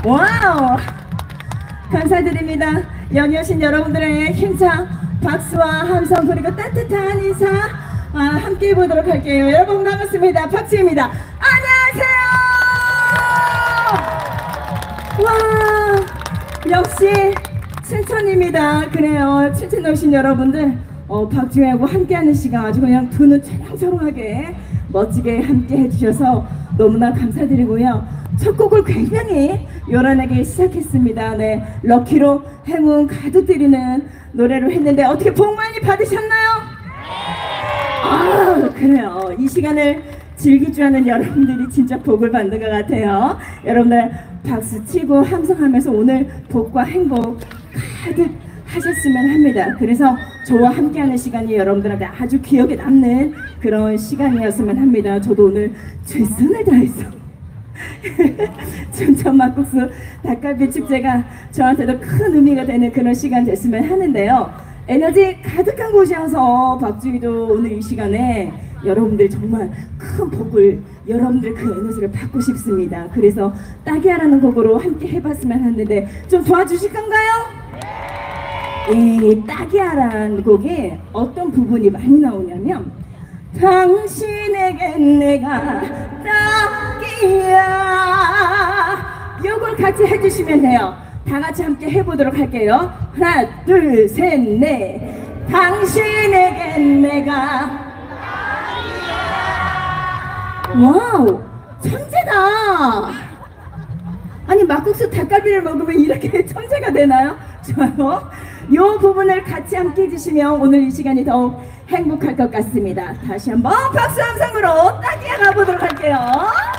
와우! 감사드립니다. 여기 오신 여러분들의 힘찬 박수와 함성 그리고 따뜻한 인사 함께 해보도록 할게요. 여러분 반갑습니다. 박지입니다. 안녕하세요. 와, 역시 춘천입니다. 그래요. 춘천에 오신 여러분들 박지하고 함께하는 시간 아주 그냥 두 눈 촬영촬영하게 멋지게 함께 해주셔서 너무나 감사드리고요. 첫 곡을 굉장히 요란하게 시작했습니다. 네, 럭키로 행운 가득 드리는 노래로 했는데 어떻게 복 많이 받으셨나요? 아, 그래요. 이 시간을 즐길 줄 아는 여러분들이 진짜 복을 받는 것 같아요. 여러분들 박수 치고 함성하면서 오늘 복과 행복 가득 하셨으면 합니다. 그래서 저와 함께하는 시간이 여러분들한테 아주 기억에 남는 그런 시간이었으면 합니다. 저도 오늘 최선을 다해서 춘천 막국수 닭갈비 축제가 저한테도 큰 의미가 되는 그런 시간 됐으면 하는데요. 에너지 가득한 곳이어서 박주희도 오늘 이 시간에 여러분들 정말 큰 복을 여러분들 그 에너지를 받고 싶습니다. 그래서 따기야라는 곡으로 함께 해봤으면 하는데 좀 도와주실 건가요? 이 따기야라는 곡에 어떤 부분이 많이 나오냐면 당신에겐 내가 딱이야 요걸 같이 해주시면 돼요. 다같이 함께 해보도록 할게요. 하나 둘 셋 넷 당신에겐 내가 딱이야. 와우, 천재다. 아니 막국수 닭갈비를 먹으면 이렇게 천재가 되나요? 좋아요. 요 부분을 같이 함께 해주시면 오늘 이 시간이 더욱 행복할 것 같습니다. 다시 한번 박수 함성으로 따기야 가보도록 할게요.